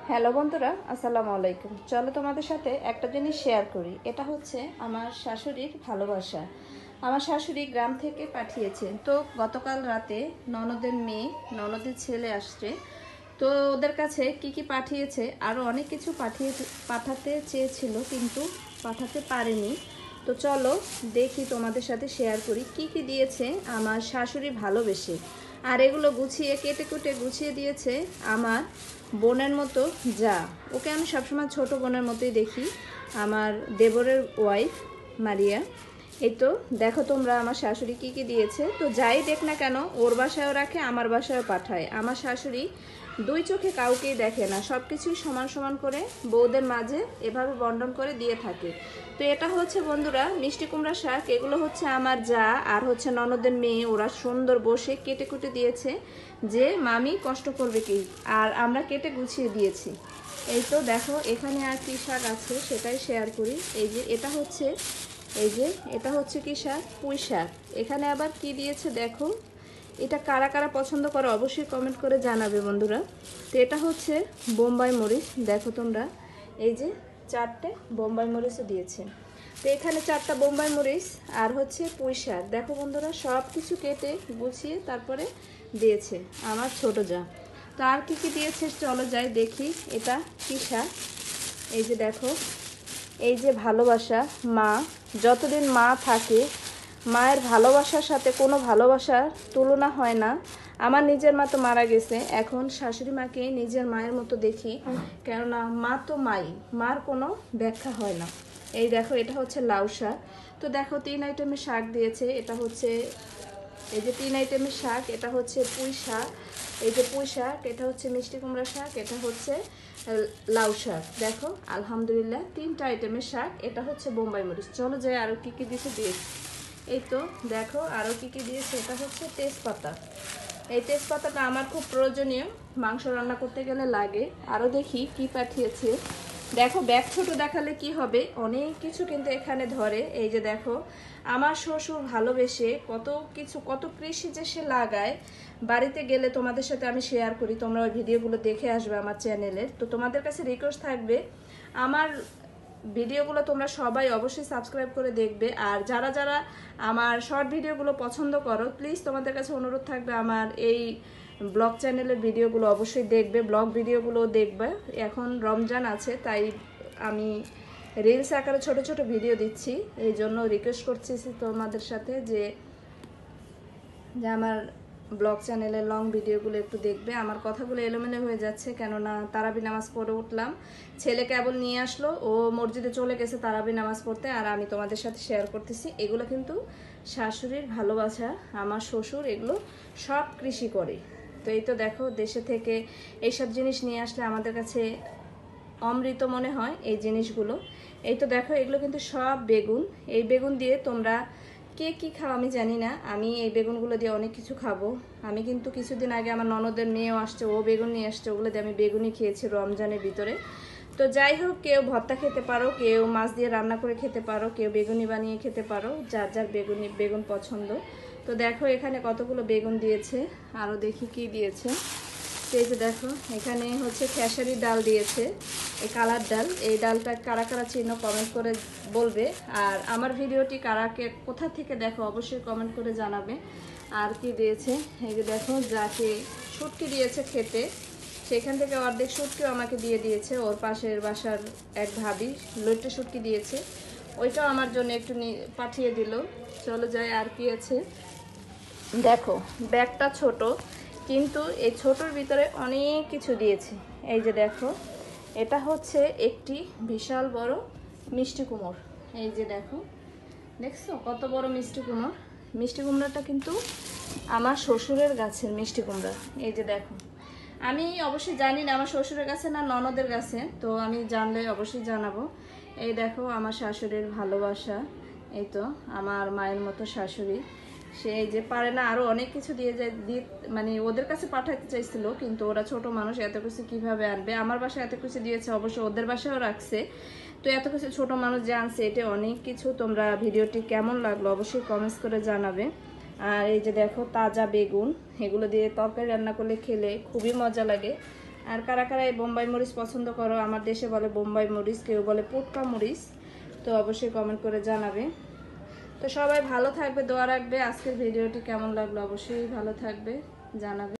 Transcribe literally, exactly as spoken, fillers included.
Hello বন্ধুরা, আসসালামু আলাইকুম। চলো তোমাদের সাথে একটা জিনিস শেয়ার করি। এটা হচ্ছে আমার শাশুড়ির ভালোবাসা। আমার শাশুড়ি গ্রাম থেকে পাঠিয়েছে। তো গতকাল রাতে ননদের মেয়ে, ননদের ছেলে আসছে। তো ওদের কাছে কি কি পাঠিয়েছে, আরও অনেক কিছু পাঠিয়ে পাঠাতে চেয়েছিল কিন্তু পাঠাতে পারেনি। তো চলো দেখি, তোমাদের সাথে শেয়ার করি কি কি দিয়েছে আমার শাশুড়ি ভালোবেসে। আর এগুলো গুছিয়ে কেটে কুটে গুছিয়ে দিয়েছে আমার বোনের মতো। যা, ওকে আমি সবসময় ছোট বোনের মতোই দেখি, আমার দেবরের ওয়াইফ মারিয়া। এই তো দেখো তোমরা আমার শাশুড়ি কি কি দিয়েছে। তো যাই দেখ না কেন, ওর বাসায়ও রাখে, আমার বাসায়ও পাঠায়। আমার শাশুড়ি দুই চোখে কাউকেই দেখে না, সব কিছুই সমান সমান করে বউদের মাঝে এভাবে বন্টন করে দিয়ে থাকে। তো এটা হচ্ছে বন্ধুরা মিষ্টি কুমড়া শাক। এগুলো হচ্ছে আমার যা আর হচ্ছে ননদের মেয়ে, ওরা সুন্দর বসে কেটে কুটে দিয়েছে যে মামি কষ্ট করবে কি, আর আমরা কেটে গুছিয়ে দিয়েছি। এই তো দেখো এখানে আর কি শাক আছে সেটাই শেয়ার করি। এই যে এটা হচ্ছে, এই যে এটা হচ্ছে কি শাক, পুঁই শাক। এখানে আবার কি দিয়েছে দেখো, এটা কারা কারা পছন্দ করে অবশ্যই কমেন্ট করে জানাবে বন্ধুরা। তো এটা হচ্ছে বোম্বাই মরিচ, দেখো তোমরা, এই যে চারটে বোম্বাই মরিচও দিয়েছে। তো এখানে চারটা বোম্বাই মরিচ আর হচ্ছে পুঁই শাক, দেখো বন্ধুরা সব কিছু কেটে গুছিয়ে তারপরে দিয়েছে আমার ছোট যা। তো আর কী কী দিয়েছে চলো যাই দেখি। এটা কী শাক, এই যে দেখো, এই যে ভালোবাসা। মা, যতদিন মা থাকে মায়ের ভালোবাসার সাথে কোনো ভালোবাসার তুলনা হয় না। আমার নিজের মা তো মারা গেছে, এখন শাশুড়ি মাকে নিজের মায়ের মতো দেখি, কেননা মা তো মাই, মার কোনো ব্যাখ্যা হয় না। এই দেখো এটা হচ্ছে লাউ শাক। তো দেখো তিন আইটেমের শাক দিয়েছে। এটা হচ্ছে, এই যে তিন আইটেমের শাক, এটা হচ্ছে পুঁই শাক, এই যে পুঁই শাক, এটা হচ্ছে মিষ্টি কুমড়া শাক, এটা হচ্ছে লাউ শাক। দেখো আলহামদুলিল্লাহ তিনটা আইটেমের শাক। এটা হচ্ছে বোম্বাই মরিচ। চলো যাই আরও কী কী দিয়েছে দিয়েছি। এই তো দেখো আরও কী কী দিয়েছে। এটা হচ্ছে তেজপাতা। এই তেজপাতাটা আমার খুব প্রয়োজনীয়, মাংস রান্না করতে গেলে লাগে। আরও দেখি কি পাঠিয়েছে। দেখো ব্যাগ ছোট দেখালে কি হবে, অনেক কিছু কিন্তু এখানে ধরে। এই যে দেখো আমার শ্বশুর ভালোবেসে কত কিছু, কত কৃষি যে সে লাগায়, বাড়িতে গেলে তোমাদের সাথে আমি শেয়ার করি, তোমরা ওই ভিডিওগুলো দেখে আসবে আমার চ্যানেলের। তো তোমাদের কাছে রিকোয়েস্ট থাকবে আমার ভিডিওগুলো তোমরা সবাই অবশ্যই সাবস্ক্রাইব করে দেখবে। আর যারা যারা আমার শর্ট ভিডিওগুলো পছন্দ করো, প্লিজ তোমাদের কাছে অনুরোধ থাকবে আমার এই ব্লগ চ্যানেলের ভিডিওগুলো অবশ্যই দেখবে, ব্লগ ভিডিওগুলো দেখবে। এখন রমজান আছে তাই আমি রিলস আকারে ছোট ছোট ভিডিও দিচ্ছি, এই জন্য রিকোয়েস্ট করছি তোমাদের সাথে যে যে আমার ব্লগ চ্যানেলের লং ভিডিওগুলো একটু দেখবে। আমার কথাগুলো এলোমেলো হয়ে যাচ্ছে, কেননা তারাবি নামাজ পড়ে উঠলাম, ছেলে কেবল নিয়ে আসলো, ও মসজিদে চলে গেছে তারাবি নামাজ পড়তে, আর আমি তোমাদের সাথে শেয়ার করতেছি। এগুলো কিন্তু শাশুড়ির ভালোবাসা। আমার শ্বশুর এগুলো সব কৃষি করে। তো এই তো দেখো দেশে থেকে এইসব জিনিস নিয়ে আসলে আমাদের কাছে অমৃত মনে হয় এই জিনিসগুলো। এই তো দেখো এগুলো কিন্তু সব বেগুন। এই বেগুন দিয়ে তোমরা কে কী খাও আমি জানি না, আমি এই বেগুনগুলো দিয়ে অনেক কিছু খাবো। আমি কিন্তু কিছুদিন আগে আমার ননদের মেয়েও আসছে, ও বেগুন নিয়ে আসছে, ওগুলো দিয়ে আমি বেগুনই খেয়েছি রমজানের ভিতরে। তো যাই হোক, কেউ ভর্তা খেতে পারো, কেউ মাছ দিয়ে রান্না করে খেতে পারো, কেউ বেগুনি বানিয়ে খেতে পারো, যার যার বেগুনি বেগুন পছন্দ। তো দেখো এখানে কতগুলো বেগুন দিয়েছে। আরও দেখি কি দিয়েছে। এই যে দেখো এখানে হচ্ছে খেসারি ডাল দিয়েছে, এই কালার ডাল। এই ডালটা কারা কারা চিহ্ন কমেন্ট করে বলবে। আর আমার ভিডিওটি কারাকে কোথা থেকে দেখো অবশ্যই কমেন্ট করে জানাবে। আর কি দিয়েছে, এই যে দেখো যাকে শুটকি দিয়েছে খেতে, সেখান থেকে অর্ধেক শুটকিও আমাকে দিয়ে দিয়েছে। ওর পাশের বাসার এক ভাবি লইট্টে শুটকি দিয়েছে, ওইটাও আমার জন্য একটু পাঠিয়ে দিল। চলো যাই আর কি আছে। দেখো ব্যাগটা ছোট, কিন্তু এই ছোটোর ভিতরে অনেক কিছু দিয়েছে। এই যে দেখো এটা হচ্ছে একটি বিশাল বড় মিষ্টি কুমড়। এই যে দেখো, দেখছো কত বড় মিষ্টি কুমড়। মিষ্টি কুমড়াটা কিন্তু আমার শ্বশুরের গাছের মিষ্টি কুমড়া। এই যে দেখো, আমি অবশ্যই জানি না আমার শ্বশুরের কাছে না ননদের কাছে, তো আমি জানলে অবশ্যই জানাবো। এই দেখো আমার শাশুড়ির ভালোবাসা। এই তো আমার মায়ের মতো শাশুড়ি, সে যে পারে না আরও অনেক কিছু দিয়ে যায়, দিয়ে মানে ওদের কাছে পাঠাতে চাইছিল, কিন্তু ওরা ছোট মানুষ, এত কিছু কিভাবে আনবে। আমার বাসায় এত কিছু দিয়েছে, অবশ্য ওদের বাসায়ও রাখছে। তো এত কিছু ছোট মানুষ যে আনছে, এটা অনেক কিছু। তোমরা ভিডিওটি কেমন লাগলো অবশ্যই কমেন্টস করে জানাবে। আর এই যে দেখো তাজা বেগুন, এগুলো দিয়ে তরকারি রান্না করলে খেলে খুবই মজা লাগে। আর কারা কারা এই বোম্বাই মরিচ পছন্দ করো, আমার দেশে বলে বোম্বাই মরিচ, কেউ বলে পোটকা মরিচ, তো অবশ্যই কমেন্ট করে জানাবে। তো সবাই ভালো থাকবে, দোয়া রাখবে। আজকের ভিডিওটি কেমন লাগলো অবশ্যই ভালো থাকবে জানাবে।